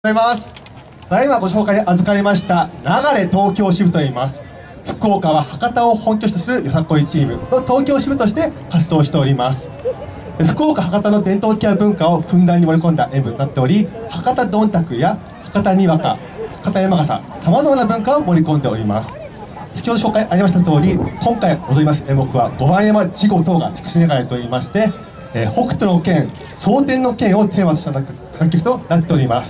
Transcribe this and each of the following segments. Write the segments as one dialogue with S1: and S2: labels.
S1: ございます。ただいまご紹介に預かりました流れ東京支部と言います。福岡は博多を本拠地とするよさこいチームの東京支部として活動しております。福岡博多の伝統的な文化をふんだんに盛り込んだ演舞となっており、博多どんたくや博多にわか、博多山笠、さまざまな文化を盛り込んでおります。先ほど紹介ありました通り、今回踊ります演目は五番山稚語等が筑紫流れといいまして、北斗の拳、蒼天の拳をテーマとした楽曲となっております。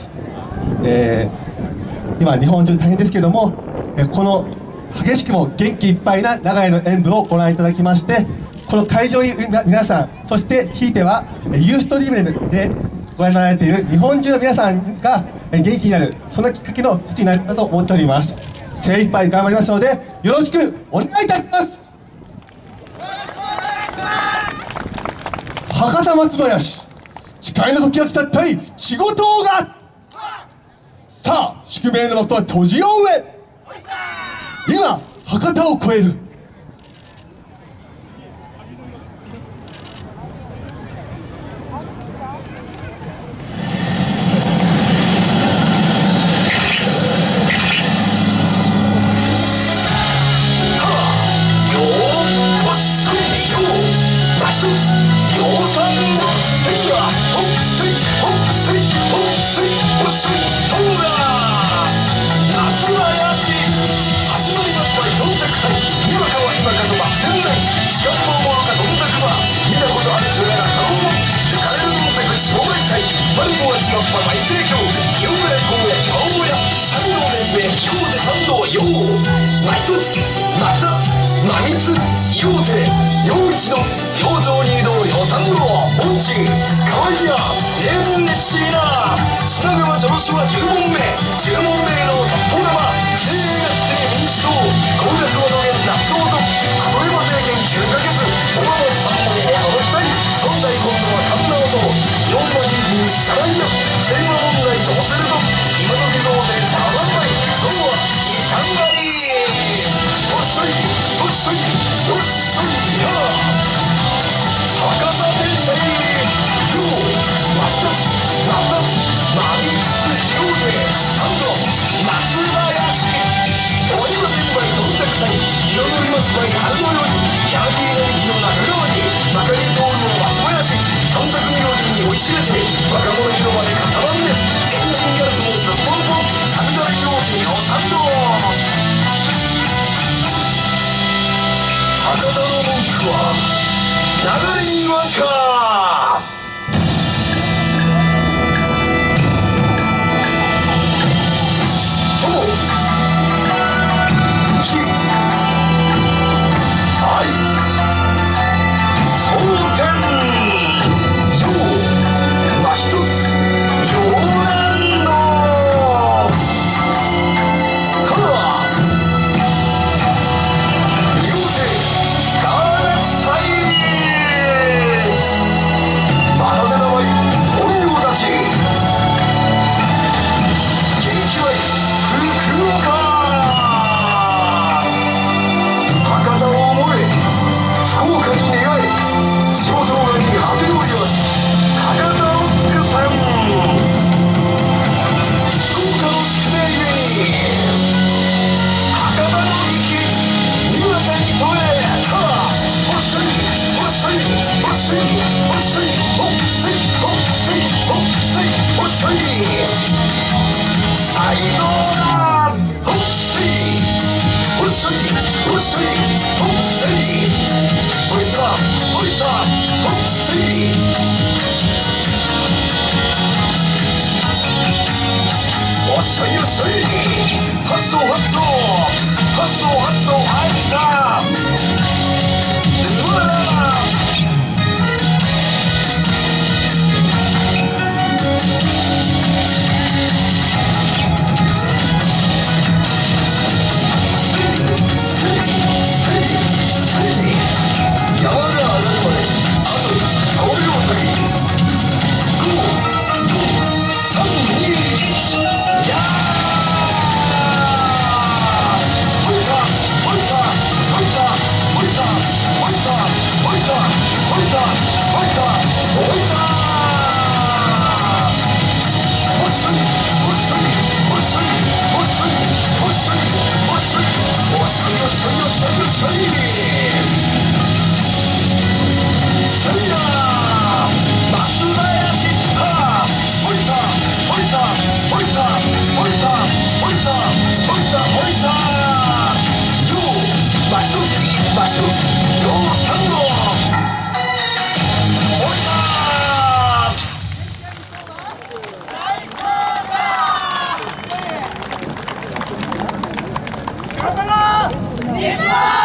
S1: 今日本中大変ですけれども、この激しくも元気いっぱいな長屋の演舞をご覧いただきまして、この会場にいる皆さん、そしてひいてはユーストリームでご覧になられている日本中の皆さんが元気になる、そんなきっかけの一つになったと思っております。精一杯頑張りますのでよろしくお願いいたします。博多松林、誓いの時が来たったい仕事が、さあ宿命の幕は閉じようへ。今博多を越える。
S2: 頑張ろう日本